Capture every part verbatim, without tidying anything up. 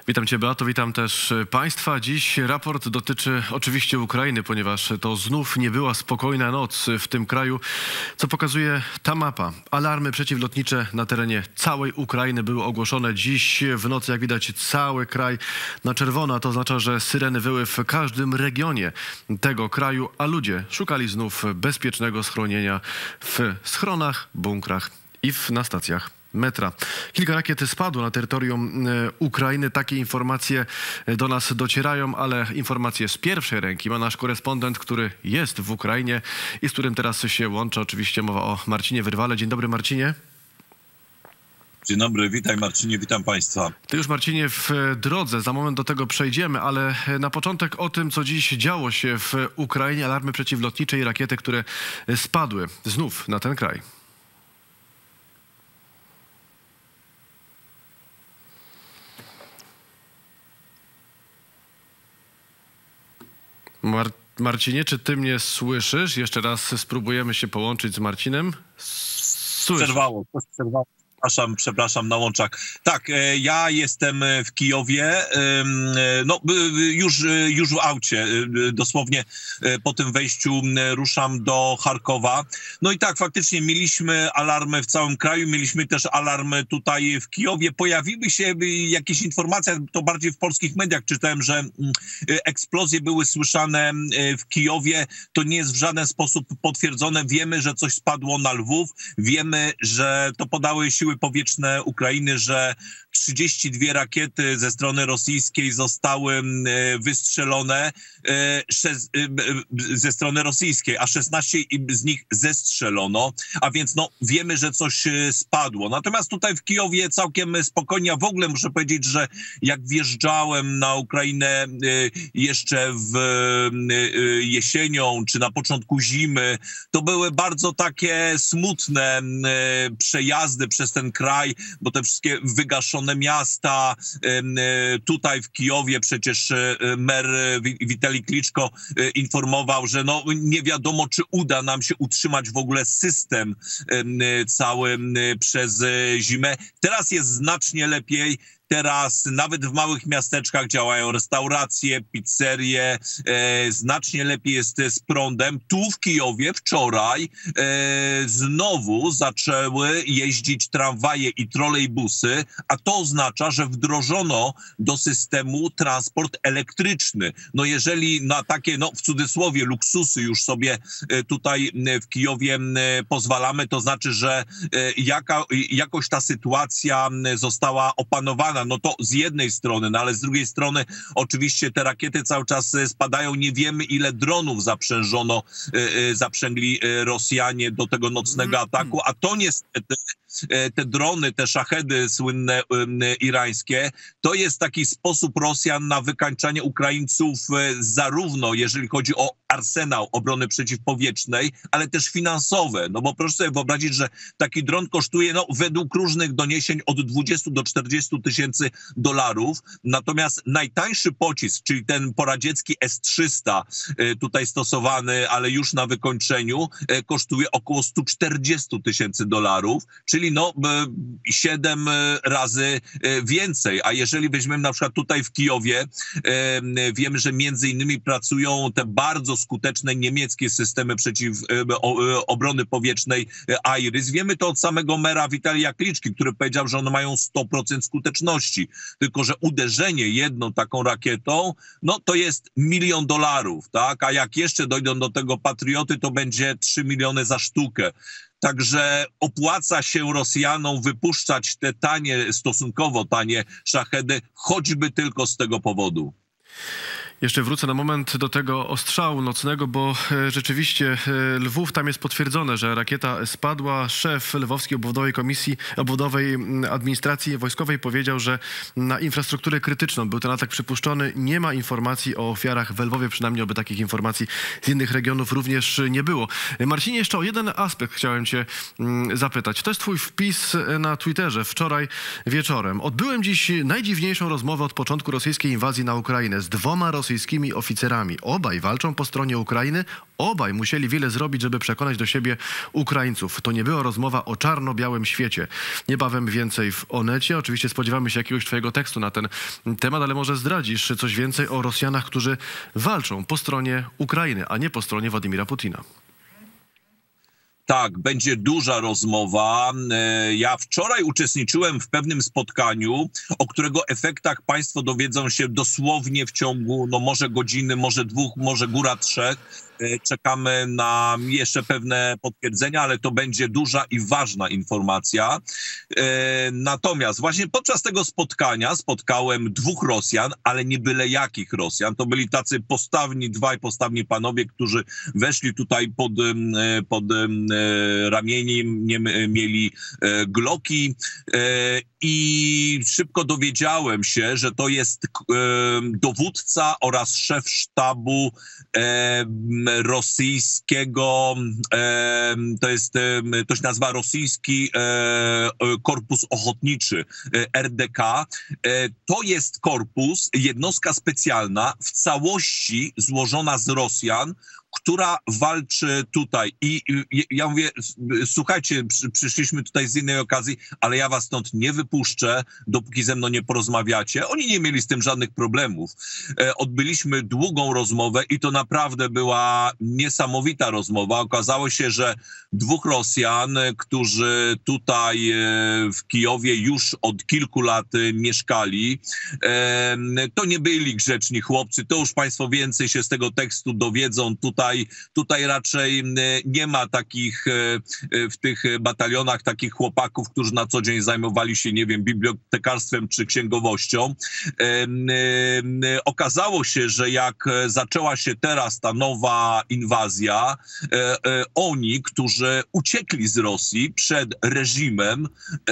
Witam Cię, Beato, witam też Państwa. Dziś raport dotyczy oczywiście Ukrainy, ponieważ to znów nie była spokojna noc w tym kraju, co pokazuje ta mapa. Alarmy przeciwlotnicze na terenie całej Ukrainy były ogłoszone dziś w nocy. Jak widać, cały kraj na czerwono. To oznacza, że syreny wyły w każdym regionie tego kraju, a ludzie szukali znów bezpiecznego schronienia w schronach, bunkrach i w, na stacjach metra. Kilka rakiet spadło na terytorium Ukrainy. Takie informacje do nas docierają, ale informacje z pierwszej ręki ma nasz korespondent, który jest w Ukrainie i z którym teraz się łączę. Oczywiście mowa o Marcinie Wyrwale. Dzień dobry, Marcinie. Dzień dobry, witaj Marcinie, witam Państwa. Ty już, Marcinie, w drodze, za moment do tego przejdziemy, ale na początek o tym, co dziś działo się w Ukrainie. Alarmy przeciwlotnicze i rakiety, które spadły znów na ten kraj. Mar Marcinie, czy ty mnie słyszysz? Jeszcze raz spróbujemy się połączyć z Marcinem. Słyszę. Przerwało, przerwało. Przepraszam, przepraszam, na łączach. Tak, ja jestem w Kijowie, no już, już w aucie, dosłownie po tym wejściu ruszam do Charkowa. No i tak, faktycznie mieliśmy alarmy w całym kraju, mieliśmy też alarmy tutaj w Kijowie. Pojawiły się jakieś informacje, to bardziej w polskich mediach czytałem, że eksplozje były słyszane w Kijowie. To nie jest w żaden sposób potwierdzone. Wiemy, że coś spadło na Lwów, wiemy, że to podały siły powietrzne Ukrainy, że trzydzieści dwie rakiety ze strony rosyjskiej zostały wystrzelone ze strony rosyjskiej, a szesnaście z nich zestrzelono, a więc no wiemy, że coś spadło. Natomiast tutaj w Kijowie całkiem spokojnie, a w ogóle muszę powiedzieć, że jak wjeżdżałem na Ukrainę jeszcze w jesienią czy na początku zimy, to były bardzo takie smutne przejazdy przez ten kraj, bo te wszystkie wygaszone miasta. Tutaj w Kijowie przecież mer Witali Kliczko informował, że no nie wiadomo, czy uda nam się utrzymać w ogóle system cały przez zimę. Teraz jest znacznie lepiej. Teraz nawet w małych miasteczkach działają restauracje, pizzerie, e, znacznie lepiej jest z prądem. Tu w Kijowie wczoraj e, znowu zaczęły jeździć tramwaje i trolejbusy, a to oznacza, że wdrożono do systemu transport elektryczny. No jeżeli na takie, no w cudzysłowie, luksusy już sobie tutaj w Kijowie pozwalamy, to znaczy, że jaka, jakoś ta sytuacja została opanowana. No to z jednej strony, no ale z drugiej strony oczywiście te rakiety cały czas spadają. Nie wiemy, ile dronów zaprzężono, zaprzęgli Rosjanie do tego nocnego ataku, a to niestety te drony, te szachedy słynne irańskie, to jest taki sposób Rosjan na wykańczanie Ukraińców zarówno jeżeli chodzi o arsenał obrony przeciwpowietrznej, ale też finansowe. No bo proszę sobie wyobrazić, że taki dron kosztuje no, według różnych doniesień od dwudziestu do czterdziestu tysięcy dolarów. Natomiast najtańszy pocisk, czyli ten poradziecki S trzysta, tutaj stosowany, ale już na wykończeniu, kosztuje około stu czterdziestu tysięcy dolarów, czyli no siedem razy więcej. A jeżeli weźmiemy na przykład tutaj w Kijowie, wiemy, że między innymi pracują te bardzo skuteczne niemieckie systemy przeciw obrony powietrznej IRIS. Wiemy to od samego mera Witalia Kliczki, który powiedział, że one mają sto procent skuteczności. Tylko że uderzenie jedną taką rakietą, no to jest milion dolarów, tak? A jak jeszcze dojdą do tego patrioty, to będzie trzy miliony za sztukę. Także opłaca się Rosjanom wypuszczać te tanie, stosunkowo tanie szachedy, choćby tylko z tego powodu. Jeszcze wrócę na moment do tego ostrzału nocnego, bo rzeczywiście Lwów, tam jest potwierdzone, że rakieta spadła. Szef Lwowskiej Obwodowej Komisji Obwodowej Administracji Wojskowej powiedział, że na infrastrukturę krytyczną był ten atak przypuszczony. Nie ma informacji o ofiarach w Lwowie, przynajmniej oby takich informacji z innych regionów również nie było. Marcinie, jeszcze o jeden aspekt chciałem cię zapytać. To jest twój wpis na Twitterze wczoraj wieczorem. Odbyłem dziś najdziwniejszą rozmowę od początku rosyjskiej inwazji na Ukrainę z dwoma Rosjanami. rosyjskimi oficerami. Obaj walczą po stronie Ukrainy. Obaj musieli wiele zrobić, żeby przekonać do siebie Ukraińców. To nie była rozmowa o czarno-białym świecie. Niebawem więcej w Onecie. Oczywiście spodziewamy się jakiegoś twojego tekstu na ten temat, ale może zdradzisz coś więcej o Rosjanach, którzy walczą po stronie Ukrainy, a nie po stronie Władimira Putina. Tak, będzie duża rozmowa. Ja wczoraj uczestniczyłem w pewnym spotkaniu, o którego efektach państwo dowiedzą się dosłownie w ciągu, no może godziny, może dwóch, może góra trzech. Czekamy na jeszcze pewne potwierdzenia, ale to będzie duża i ważna informacja. Natomiast właśnie podczas tego spotkania spotkałem dwóch Rosjan, ale nie byle jakich Rosjan. To byli tacy postawni, dwaj postawni panowie, którzy weszli tutaj pod, pod ramieniem, nie mieli gloki i szybko dowiedziałem się, że to jest dowódca oraz szef sztabu rosyjskiego, to jest, to się nazywa Rosyjski Korpus Ochotniczy, R D K. To jest korpus, jednostka specjalna, w całości złożona z Rosjan, która walczy tutaj. I, i ja mówię, słuchajcie, przy, przyszliśmy tutaj z innej okazji, ale ja was stąd nie wypuszczę, dopóki ze mną nie porozmawiacie. Oni nie mieli z tym żadnych problemów. E, odbyliśmy długą rozmowę i to naprawdę była niesamowita rozmowa. Okazało się, że dwóch Rosjan, którzy tutaj e, w Kijowie już od kilku lat e, mieszkali, e, to nie byli grzeczni chłopcy. To już państwo więcej się z tego tekstu dowiedzą. Tutaj Tutaj, tutaj raczej nie ma takich w tych batalionach takich chłopaków, którzy na co dzień zajmowali się, nie wiem, bibliotekarstwem czy księgowością. Okazało się, że jak zaczęła się teraz ta nowa inwazja, oni, którzy uciekli z Rosji przed reżimem,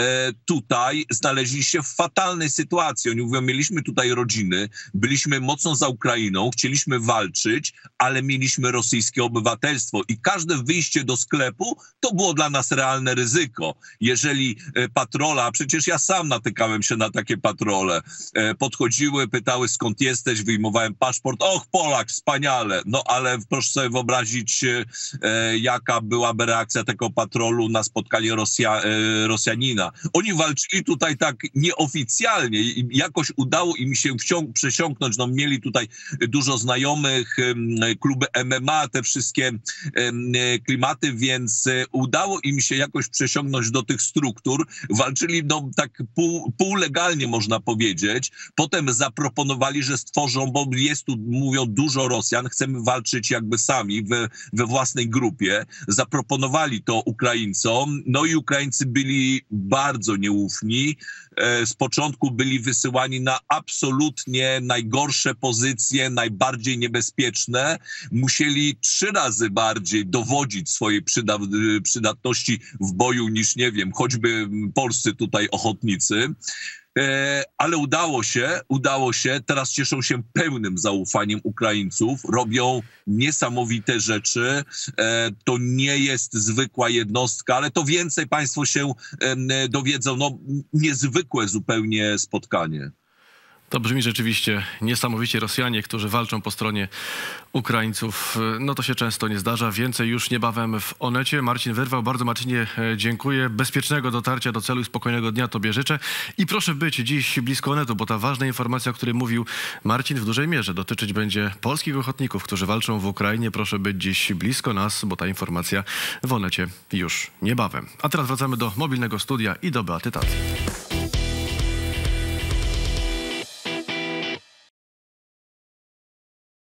tutaj znaleźli się w fatalnej sytuacji. Oni mówią, mieliśmy tutaj rodziny, byliśmy mocno za Ukrainą, chcieliśmy walczyć, ale mieliśmy rosyjskie obywatelstwo i każde wyjście do sklepu to było dla nas realne ryzyko. Jeżeli patrola, przecież ja sam natykałem się na takie patrole, podchodziły, pytały skąd jesteś, wyjmowałem paszport, och Polak, wspaniale, no ale proszę sobie wyobrazić, jaka byłaby reakcja tego patrolu na spotkanie Rosja, Rosjanina. Oni walczyli tutaj tak nieoficjalnie i jakoś udało im się wciąg- przesiąknąć, no mieli tutaj dużo znajomych, kluby M M A, te wszystkie klimaty, więc udało im się jakoś przesiągnąć do tych struktur. Walczyli no tak pół, półlegalnie, można powiedzieć. Potem zaproponowali, że stworzą, bo jest tu, mówią, dużo Rosjan, chcemy walczyć jakby sami we, we własnej grupie. Zaproponowali to Ukraińcom, no i Ukraińcy byli bardzo nieufni. Z początku byli wysyłani na absolutnie najgorsze pozycje, najbardziej niebezpieczne. Musieli trzy razy bardziej dowodzić swojej przyda przydatności w boju niż, nie wiem, choćby polscy tutaj ochotnicy. E, ale udało się, udało się. Teraz cieszą się pełnym zaufaniem Ukraińców. Robią niesamowite rzeczy. E, to nie jest zwykła jednostka, ale to więcej państwo się e, dowiedzą. No, niezwykłe zupełnie spotkanie. To brzmi rzeczywiście niesamowicie. Rosjanie, którzy walczą po stronie Ukraińców. No to się często nie zdarza. Więcej już niebawem w Onecie. Marcin Wyrwał, bardzo Marcinie dziękuję. Bezpiecznego dotarcia do celu i spokojnego dnia tobie życzę. I proszę być dziś blisko Onetu, bo ta ważna informacja, o której mówił Marcin, w dużej mierze dotyczyć będzie polskich ochotników, którzy walczą w Ukrainie. Proszę być dziś blisko nas, bo ta informacja w Onecie już niebawem. A teraz wracamy do mobilnego studia i do Beaty Tacy.